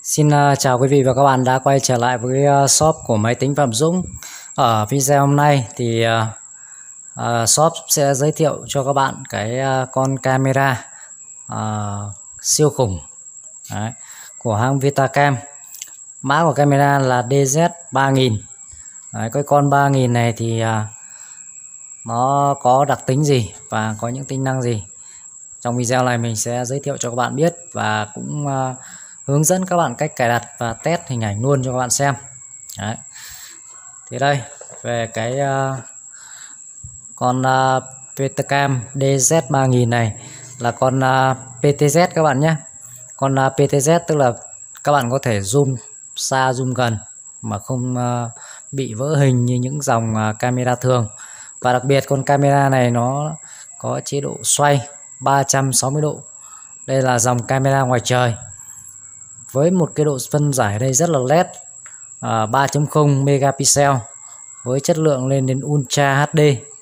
Xin chào quý vị và các bạn đã quay trở lại với shop của máy tính Phạm Dũng. Ở video hôm nay thì shop sẽ giới thiệu cho các bạn cái con camera siêu khủng đấy, của hãng Vitacam. Mã của camera là DZ3000. Đấy, cái con 3000 này thì nó có đặc tính gì và có những tính năng gì. Trong video này mình sẽ giới thiệu cho các bạn biết và cũng hướng dẫn các bạn cách cài đặt và test hình ảnh luôn cho các bạn xem. Đấy. Thì đây về cái con Vitacam DZ3000 này là con PTZ các bạn nhé. Con PTZ tức là các bạn có thể zoom xa zoom gần mà không bị vỡ hình như những dòng camera thường. Và đặc biệt con camera này nó có chế độ xoay 360 độ. Đây là dòng camera ngoài trời với một cái độ phân giải đây rất là nét, 3.0 megapixel với chất lượng lên đến Ultra HD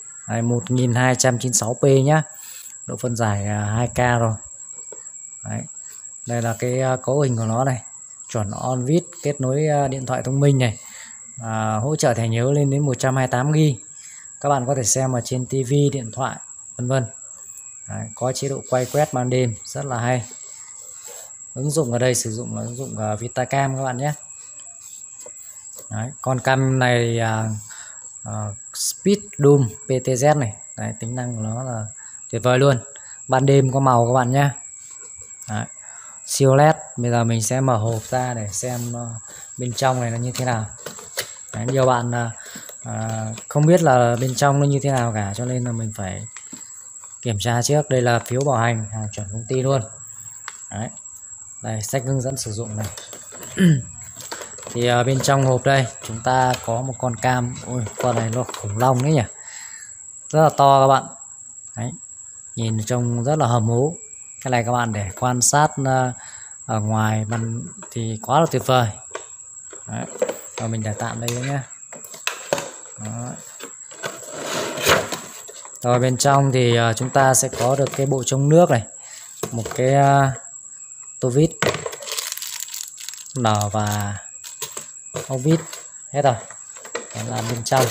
1296p nhá, độ phân giải 2K rồi. Đấy. Đây là cái cấu hình của nó này, chuẩn OnVIS, kết nối điện thoại thông minh này, hỗ trợ thẻ nhớ lên đến 128GB. Các bạn có thể xem ở trên TV, điện thoại vân vân. Có chế độ quay quét ban đêm rất là hay. Ứng dụng ở đây sử dụng là ứng dụng Vitacam các bạn nhé. Đấy, con cam này Speed Zoom PTZ này. Đấy, tính năng của nó là tuyệt vời luôn. Ban đêm có màu các bạn nhé. Đấy, siêu LED. Bây giờ mình sẽ mở hộp ra để xem bên trong này nó như thế nào. Đấy, nhiều bạn không biết là bên trong nó như thế nào cả, cho nên là mình phải kiểm tra trước. Đây là phiếu bảo hành, hàng chuẩn công ty luôn. Đấy. Đây, sách hướng dẫn sử dụng này. Thì bên trong hộp đây chúng ta có một con cam. Ôi, con này nó khủng long đấy nhỉ, rất là to các bạn. Đấy, nhìn trông rất là hầm hố. Cái này các bạn để quan sát ở ngoài bằng thì quá là tuyệt vời. Đấy. Và mình để tạm đây nhé. Rồi bên trong thì chúng ta sẽ có được cái bộ chống nước này, một cái tô vít nở và ốc vít hết rồi. Đó là bên trong.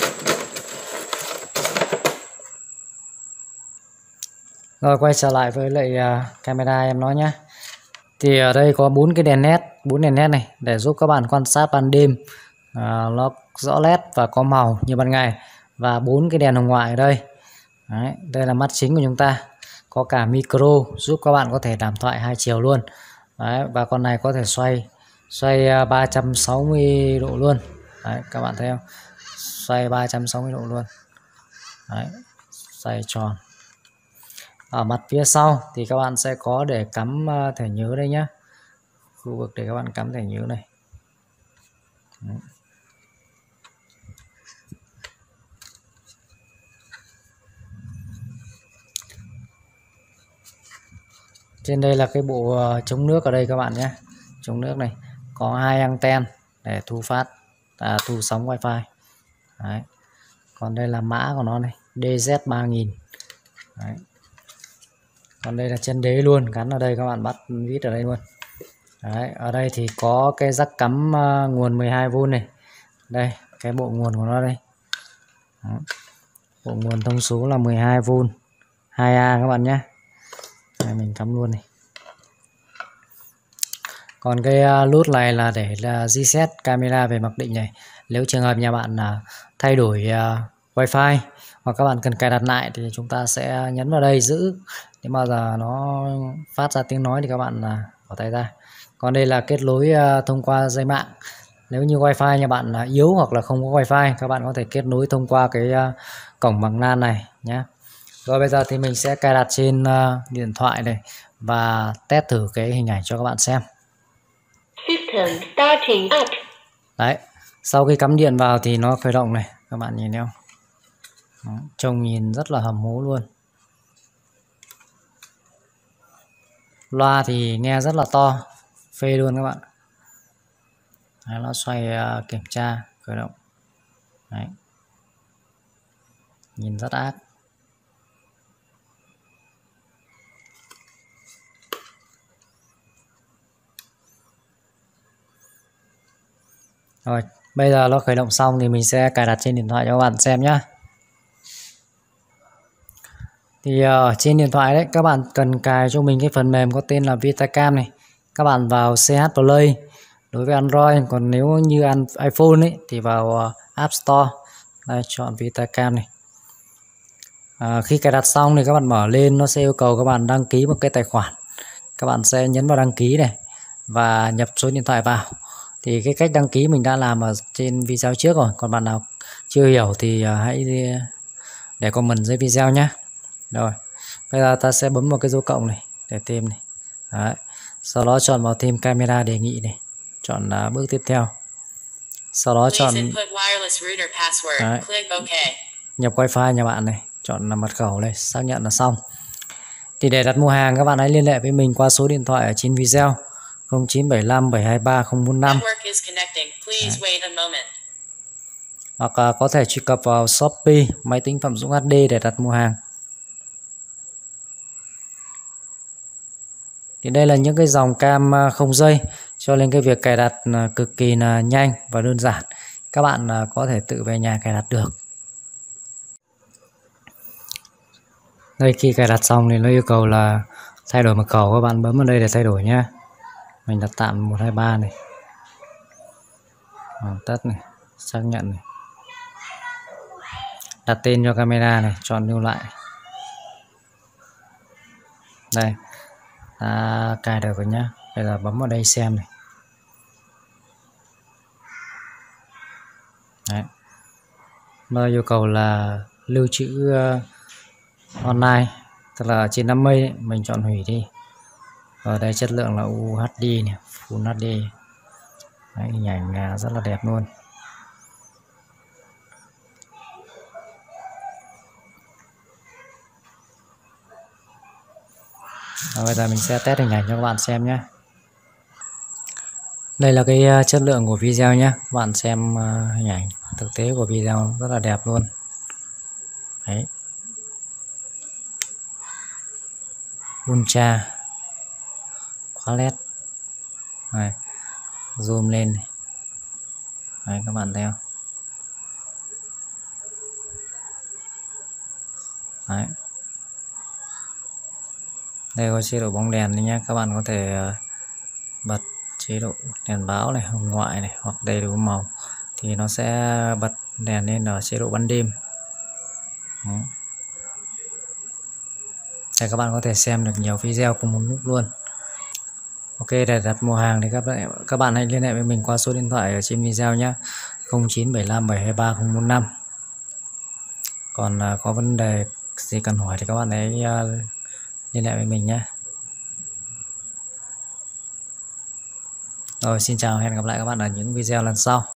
Rồi quay trở lại với lại camera em nói nhé. Thì ở đây có 4 cái đèn LED này để giúp các bạn quan sát ban đêm nó rõ nét và có màu như ban ngày. Và 4 cái đèn hồng ngoại ở đây. Đấy, đây là mắt chính của chúng ta. Có cả micro giúp các bạn có thể đàm thoại hai chiều luôn. Đấy, và con này có thể xoay 360 độ luôn. Đấy, các bạn thấy không? Xoay 360 độ luôn. Đấy, xoay tròn. Ở mặt phía sau thì các bạn sẽ có để cắm thẻ nhớ đây nhé. Khu vực để các bạn cắm thẻ nhớ này. Đấy. Trên đây là cái bộ chống nước ở đây các bạn nhé. Chống nước này có 2 anten để thu phát thu sóng wifi. Đấy. Còn đây là mã của nó này, DZ3000. Đấy. Còn đây là chân đế luôn, gắn ở đây, các bạn bắt vít ở đây luôn. Đấy. Ở đây thì có cái jack cắm nguồn 12V này. Đây, cái bộ nguồn của nó đây. Đấy. Bộ nguồn thông số là 12V 2A các bạn nhé. Đây, mình cắm luôn này. Còn cái nút này là để reset camera về mặc định này. Nếu trường hợp nhà bạn thay đổi wifi hoặc các bạn cần cài đặt lại thì chúng ta sẽ nhấn vào đây giữ. Nếu bao giờ nó phát ra tiếng nói thì các bạn bỏ tay ra. Còn đây là kết nối thông qua dây mạng. Nếu như wifi nhà bạn yếu hoặc là không có wifi, các bạn có thể kết nối thông qua cái cổng bằng LAN này nhé. Rồi bây giờ thì mình sẽ cài đặt trên điện thoại này và test thử cái hình ảnh cho các bạn xem. System starting up. Đấy, sau khi cắm điện vào thì nó khởi động này, các bạn nhìn thấy không? Đó, trông nhìn rất là hầm hố luôn. Loa thì nghe rất là to, phê luôn các bạn. Đấy, nó xoay kiểm tra, khởi động. Đấy. Nhìn rất ác. Rồi, bây giờ nó khởi động xong thì mình sẽ cài đặt trên điện thoại cho các bạn xem nhé. Thì ở trên điện thoại đấy các bạn cần cài cho mình cái phần mềm có tên là Vitacam này. Các bạn vào CH Play đối với Android, còn nếu như iPhone ấy thì vào App Store. Đây, chọn Vitacam này. Khi cài đặt xong thì các bạn mở lên, nó sẽ yêu cầu các bạn đăng ký một cái tài khoản. Các bạn sẽ nhấn vào đăng ký này và nhập số điện thoại vào. Thì cái cách đăng ký mình đã làm ở trên video trước rồi, còn bạn nào chưa hiểu thì hãy để comment dưới video nhé. Rồi, bây giờ ta sẽ bấm vào cái dấu cộng này để thêm này. Đấy. Sau đó chọn vào thêm camera đề nghị này, chọn bước tiếp theo. Sau đó chọn đấy, nhập wifi nhà bạn này, chọn là mật khẩu này, xác nhận là xong. Thì để đặt mua hàng các bạn hãy liên hệ với mình qua số điện thoại ở trên video 0975 723 045. Hoặc có thể truy cập vào Shopee, máy tính Phạm Dũng HD để đặt mua hàng. Thì đây là những cái dòng cam không dây, cho nên cái việc cài đặt cực kỳ là nhanh và đơn giản. Các bạn có thể tự về nhà cài đặt được. Đây, khi cài đặt xong thì nó yêu cầu là thay đổi mật khẩu, các bạn bấm vào đây để thay đổi nhé. Mình đặt tạm 123 này, tắt này, xác nhận này, đặt tên cho camera này, chọn lưu lại. Đây, ta cài được rồi nhá. Bây giờ bấm vào đây xem này. Đấy. Nó yêu cầu là lưu trữ online, tức là trên 5 MB ấy, mình chọn hủy đi. Ở đây chất lượng là UHD này, Full HD. Đấy, hình ảnh rất là đẹp luôn. Bây giờ mình sẽ test hình ảnh cho các bạn xem nhé. Đây là cái chất lượng của video nhé. Các bạn xem hình ảnh thực tế của video rất là đẹp luôn. Đấy. Ultra quá nét. Này, zoom lên này. Đấy, các bạn thấy không? Đấy. Đây có chế độ bóng đèn đấy nhé. Các bạn có thể bật chế độ đèn báo này, hồng ngoại này, hoặc đầy đủ màu thì nó sẽ bật đèn lên ở chế độ ban đêm. Để các bạn có thể xem được nhiều video cùng một lúc luôn. Ok, để đặt mua hàng thì các bạn hãy liên hệ với mình qua số điện thoại ở trên video nhé, 0975 723 045. Còn có vấn đề gì cần hỏi thì các bạn hãy liên hệ với mình nhé. Rồi, xin chào, hẹn gặp lại các bạn ở những video lần sau.